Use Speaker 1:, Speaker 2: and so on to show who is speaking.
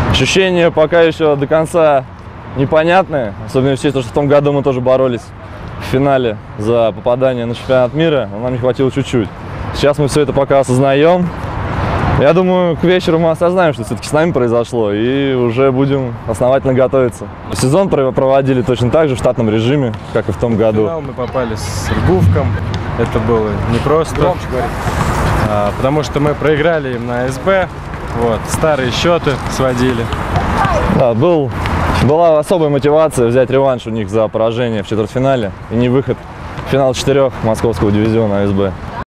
Speaker 1: Ощущения пока еще до конца непонятные, особенно учитывая, что в том году мы тоже боролись в финале за попадание на чемпионат мира, но нам не хватило чуть-чуть. Сейчас мы все это пока осознаем. Я думаю, к вечеру мы осознаем, что все-таки с нами произошло, и уже будем основательно готовиться. Сезон проводили точно так же в штатном режиме, как и в том году.
Speaker 2: В финал мы попали с Ргувком. Это было непросто, потому что мы проиграли им на СБ. Вот, старые счеты сводили.
Speaker 1: Да, была особая мотивация взять реванш у них за поражение в четвертьфинале и не выход в финал 4 московского дивизиона АСБ.